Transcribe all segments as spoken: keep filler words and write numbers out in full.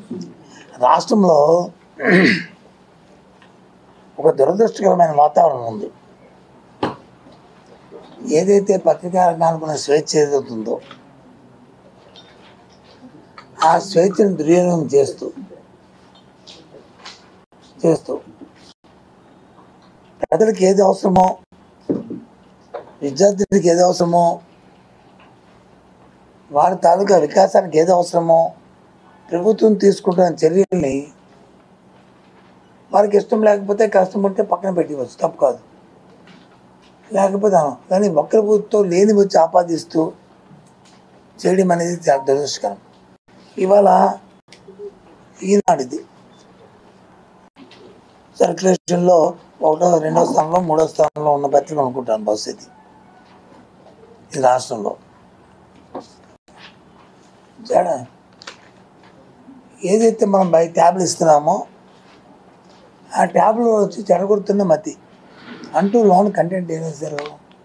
రాష్ట్రంలో ఒక దురదృష్టకరమైన వాతావరణం ఉంది. ఏదైతే పత్రికా రంగానికి ఉన్న స్వేచ్ఛ ఏదవుతుందో ఆ స్వేచ్ఛను దుర్వినియోగం చేస్తూ చేస్తూ ప్రజలకు ఏది అవసరమో, విద్యార్థులకు ఏది అవసరమో, వారి తాలూకా వికాసానికి ఏది అవసరమో ప్రభుత్వం తీసుకుంటున్న చర్యల్ని వారికి ఇష్టం లేకపోతే కష్టం ఉంటే పక్కన పెట్టవచ్చు, తప్పు కాదు. లేకపోతే కానీ ఒక్కరి ప్రభుత్వం లేని వచ్చి ఆపాదిస్తూ చేయడం అనేది చాలా దురదృష్టకరం. ఇవాళ ఈనాడిది సర్క్యులేషన్లో ఒకటో రెండో స్థానంలో మూడో స్థానంలో ఉన్న పత్రిక అనుకుంటాను భవిష్యత్తు ఈ రాష్ట్రంలో. చాలా ఏదైతే మనం బయట ట్యాబ్లు ఇస్తున్నామో ఆ ట్యాబ్లో వచ్చి చెడగొడుతున్న మతి అంటూ లోన్ కంటెంట్ ఏం చేశారు,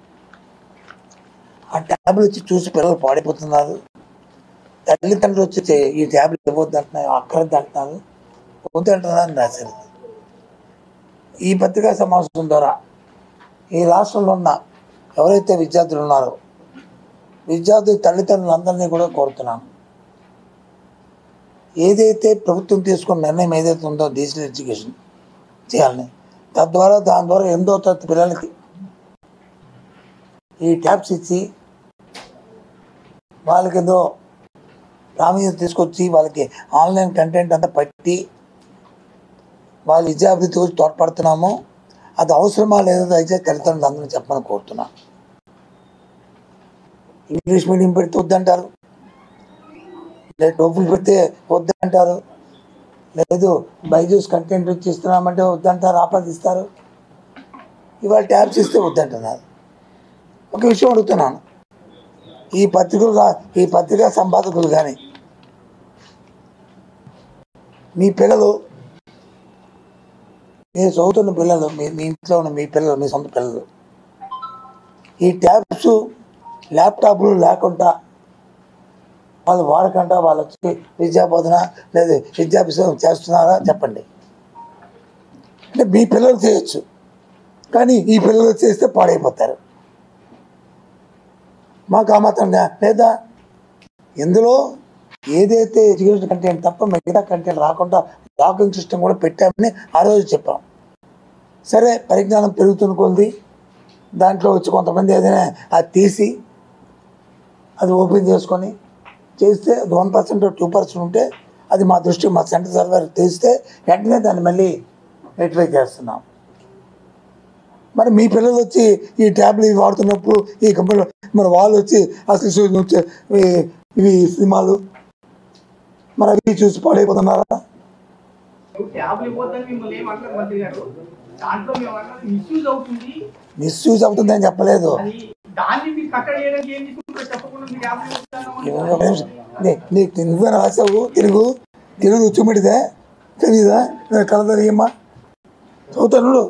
ఆ ట్యాబ్లు వచ్చి చూసి పిల్లలు పాడైపోతున్నారు. తల్లిదండ్రులు వచ్చి ఈ ట్యాబ్లు ఇవ్వద్దు అంటున్నారు, అక్కర్ది అంటున్నారు, వద్దు అంటున్నారని రాశారు. ఈ పత్రికా సమావేశం ద్వారా ఈ రాష్ట్రంలో ఉన్న ఎవరైతే విద్యార్థులు ఉన్నారో విద్యార్థుల తల్లిదండ్రులందరినీ కూడా కోరుతున్నాను, ఏదైతే ప్రభుత్వం తీసుకున్న నిర్ణయం ఏదైతే ఉందో డిజిటల్ ఎడ్యుకేషన్ చేయాలని, తద్వారా దాని ద్వారా ఎనిమిదో తరగతి పిల్లలకి ఈ ట్యాబ్స్ ఇచ్చి వాళ్ళకి ఏదో ప్రాముఖ్యత తీసుకొచ్చి వాళ్ళకి ఆన్లైన్ కంటెంట్ అంతా పట్టి వాళ్ళ విద్యాభివృద్ధి గురించి తోడ్పడుతున్నామో అది అవసరమా లేదో దయచేసి తల్లిదండ్రులు అందరూ చెప్పమని కోరుతున్నాను. ఇంగ్లీష్ మీడియం పెడితే వద్దంటారు, లేదు టోపులు పెడితే వద్దంటారు, లేదు బైజూస్ కంటెంట్ వచ్చి ఇస్తున్నామంటే వద్దంటారు, ఆపాదిస్తారు. ఇవాళ ట్యాబ్స్ ఇస్తే వద్దంటున్నారు. ఒక విషయం అడుగుతున్నాను, ఈ పత్రికలు ఈ పత్రికా సంపాదకులు కానీ మీ పిల్లలు, మీరు చదువుతున్న పిల్లలు, మీ మీ ఇంట్లో ఉన్న మీ పిల్లలు, మీ సొంత పిల్లలు ఈ ట్యాబ్స్ ల్యాప్టాప్లు లేకుండా వాళ్ళు వాడకుండా వాళ్ళు వచ్చి విద్యా బోధన లేదా విద్యాభ్యాసం చేస్తున్నారా చెప్పండి. అంటే మీ పిల్లలు చేయొచ్చు, కానీ ఈ పిల్లలు చేస్తే పాడైపోతారు. మాకు ఆ మాత్రం లేదా? ఇందులో ఏదైతే ఎడ్యుకేషన్ కంటెంట్ తప్ప మిగతా కంటెంట్ రాకుండా లాకింగ్ సిస్టమ్ కూడా పెట్టామని ఆ రోజు చెప్పాం. సరే, పరిజ్ఞానం పెరుగుతున్న కొద్ది దాంట్లో వచ్చి కొంతమంది ఏదైనా అది తీసి అది ఓపెన్ చేసుకొని చేస్తే అది వన్ పర్సెంట్ టూ పర్సెంట్ ఉంటే అది మా దృష్టి మా సెంటర్ సర్వర్ తీస్తే వెంటనే దాన్ని మళ్ళీ రెక్టిఫై చేస్తున్నాం. మరి మీ పిల్లలు వచ్చి ఈ ట్యాబ్లు ఇవి వాడుతున్నప్పుడు ఈ కంపెనీలో మరి వాళ్ళు వచ్చి అసలు వచ్చే ఇవి సినిమాలు మరి అవి చూసి పాడైపోతున్నారా? మిస్యూజ్ అవుతుంది అని చెప్పలేదు. నీకు తెలుగు రాసావు, తెలుగు తెలుగు చూపెడితే తెలీదా? కలదరి అమ్మా చదువుతాను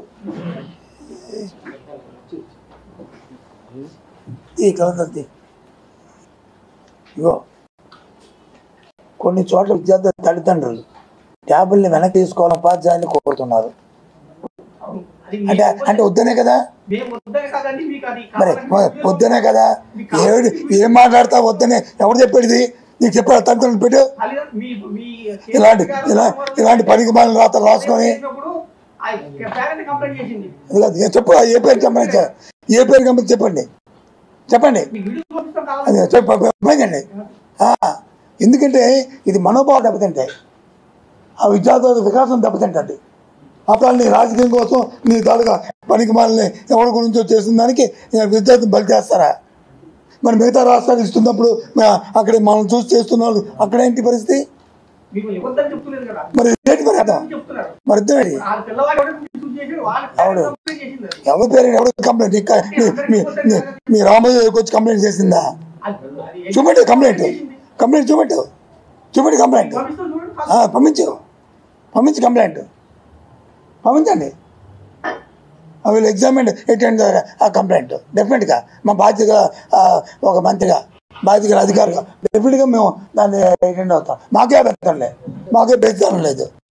ఈ కలదరి. ఇగో కొన్ని చోట్ల విద్యార్థుల తల్లిదండ్రులు ట్యాబుల్ని వెనక్కి తీసుకోవాలని ఉపాధ్యాయులు కోరుతున్నారు. అంటే అంటే వద్దనే కదా, మరి వద్దనే కదా. ఏడు ఏం మాట్లాడతా వద్దనే ఎవరు చెప్పేది? నీకు చెప్పాడు తల్లిదండ్రులు పెట్టు. ఇలాంటి ఇలా ఇలాంటి పనికి మాలిన రాత రాసుకొని చెప్పు. ఏ పేరు కంపెనీ, ఏ పేరు కంపెనీ చెప్పండి చెప్పండి అదే చెప్పండి. ఎందుకంటే ఇది మనోభావం దెబ్బతింటాయి, ఆ విద్యార్థుల వికాసం దెబ్బతింటుంది. అప్పుడు నీ రాజకీయం కోసం నీ తాలూకా పనికి మాలని ఎవరి గురించో చేసిన దానికి విద్యార్థిని బలి చేస్తారా? మరి మిగతా రాష్ట్రాలు ఇస్తున్నప్పుడు అక్కడ మనం చూసి చేస్తున్న వాళ్ళు అక్కడ ఏంటి పరిస్థితి? మరి ఏంటి మరి అర్థం మరి ఇద్దరు ఎవడు ఎవరి పేరు ఎవరు కంప్లైంట్ మీ రామయ్యకి వచ్చి కంప్లైంట్ చేసిందా? చూపెట్టు కంప్లైంట్ కంప్లైంట్ చూపెట్టు చూపెట్టు కంప్లైంట్ పంపించు పంపించు కంప్లైంట్ పంపించండి. వీళ్ళు ఎగ్జామిన్ అటెండ్ ఆ కంప్లైంట్ డెఫినెట్గా మా బాధ్యతగా ఒక మంత్రిగా బాధ్యతగా అధికారిగా డెఫినెట్గా మేము దాన్ని అటెండ్ అవుతాం. మాకే అభ్యంతరం లేదు. మాకే బేద్దాం లేదు.